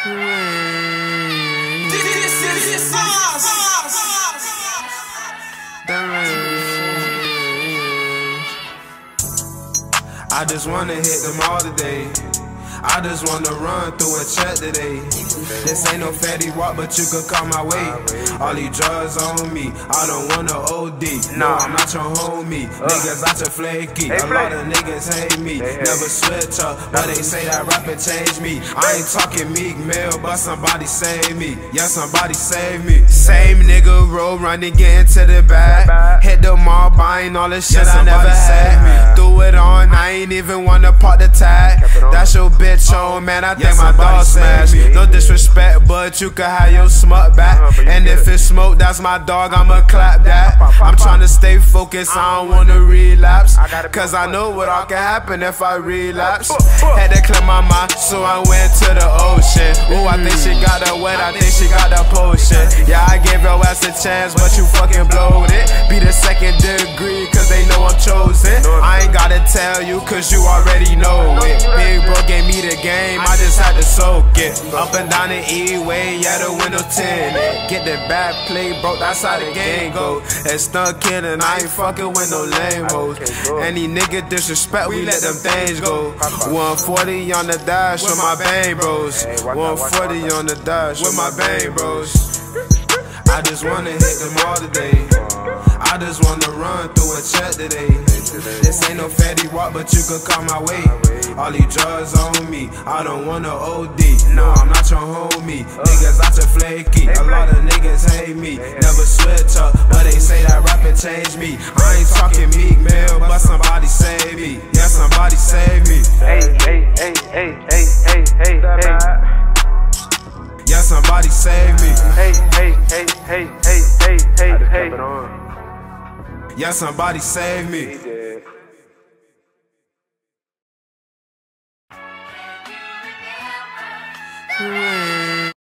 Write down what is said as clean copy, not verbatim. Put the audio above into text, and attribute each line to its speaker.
Speaker 1: This is I just wanna hit them all today. I just wanna run through a check today. This ain't no fatty walk, but you could call my way. All these drugs on me, I don't wanna OD. No, I'm not your homie. Niggas out to flaky. A lot of niggas hate me. Never switch up, but they say that rapping changed me. I ain't talking Meek Mill, but somebody save me. Yeah, somebody save me. Same nigga roll, running, get into the bag. Hit the mall, buying all the shit I never had. Threw it on, I ain't even wanna part the tag. That's your bitch on, man, I think my dog smashed. No disrespect, but you can have your smut back. And if it's smoke, that's my dog, I'ma clap that. I'm tryna stay focused, I don't wanna relapse. Cause I know what all can happen if I relapse. Had to clear my mind, so I went to the ocean. Ooh, I think she got that wet, I think she got that potion. Yeah, I gave your ass a chance, but you fucking blowed it. Be the second degree, cause they know I'm chosen. I ain't gotta tell you, cause you already know it. Big bro gave me the game, I just had to soak it. Up and down the E-way, yeah, the window tinted. Get the bad play, bro, that's how the game go. And stunt kidding, I ain't fucking with no lame hoes. Any nigga disrespect, we let them things go. 140 on the dash with my bang bros. 140 on the dash with my bang bros. I just wanna hit them all today. I just wanna run through a check today. This ain't no fatty walk, but you could come my way. All these drugs on me, I don't wanna OD. No, I'm not your homie. Niggas out to flaky. A lot of niggas hate me. Never switch up, but they say that rapping changed me. I ain't talking Meek Mill, but somebody save me. Yeah, somebody save me.
Speaker 2: Hey, hey, hey, hey, hey, hey, hey, hey.
Speaker 1: Yeah, somebody save me.
Speaker 2: Hey, hey, hey, hey, hey, hey, hey, hey.
Speaker 1: Yeah, somebody save me.
Speaker 2: He did.